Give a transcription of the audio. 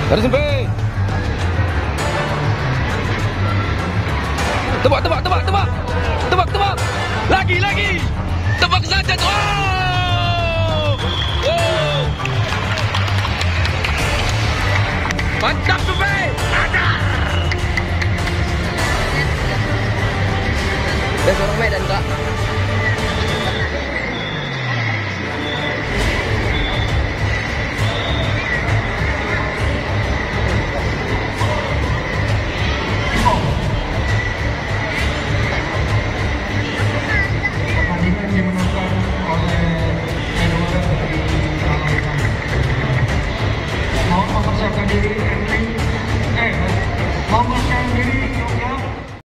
Garis sempit. Tebak, tebak, tebak, tebak. Tebak, tebak. Lagi, lagi. Tebak saja. Oh! Oh! Mantap tu, Bay. Ada. Dia seorang Medan, Kak.